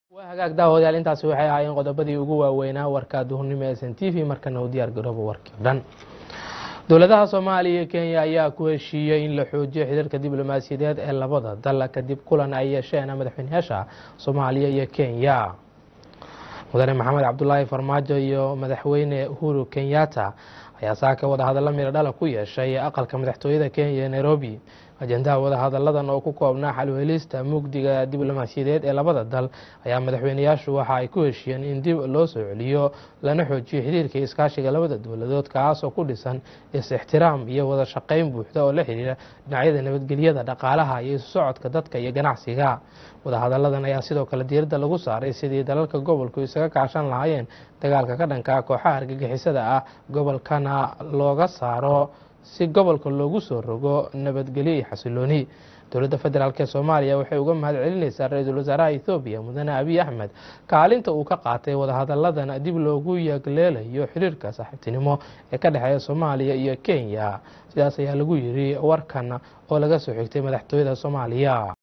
hagaag daawadayaal intaasi waxay ahaayeen qodobadii ugu waaweynaa warka duhurnimo ee SNTV markana uu diyaar garoobo warkii oo dhan. dowladaha Soomaaliya iyo Kenya ayaa ku heshiiyay in la xoojiyo xiriirka diblomaasiyadeed ee labada dal kadib kulan ay yeesheen madaxweynayaasha Soomaaliya iyo Kenya. mudane Maxamed Cabdullaahi Farmaajo iyo madaxweyne Uhuru Kenyatta ayaa saaka wada hadallo miro dhal ku yeeshay aqalka madaxtooyada Kenya ee Nairobi. ajendaha wada hadalladan oo ku koobnaa xal u helista mugdiga diblomaasiyadeed ee labada dal ayaa madaxweynayaashu waxa ay ku heshiiyeen in dib loo soo celiyo lana xoojiyo xiriirka iskaashiga labada dowladood kaas oo ku dhisan is-ixtiraam iyo wada shaqayn buuxda oo la xiriira dhinacyada nabadgelyada, dhaqaalaha iyo isu socodka dadka iyo ganacsiga. wada hadalladan ayaa sidoo kale diiradda lagu saaray sidii dalalka gobolku isaga kaashan lahaayeen dagaalka ka dhanka kooxaha argagixisada ah gobolkana looga saaro si gobolka loogu soo rogo nabadgelyo iyo xasilooni. dowladda federaalk ee Soomaaliya waxay uga mahad celinaysaa ra'iisul wasaaraha Itoobiya mudane Abiy Ahmed kaalinta uu ka qaatay wada hadalladan dib loogu yagleelayo xiriirka saaxiibtinimo ee ka dhexeeya Soomaaliya iyo Kenya. sidaas ayaa lagu yiri warkan oo laga soo xigtay madaxtooyada Soomaaliya.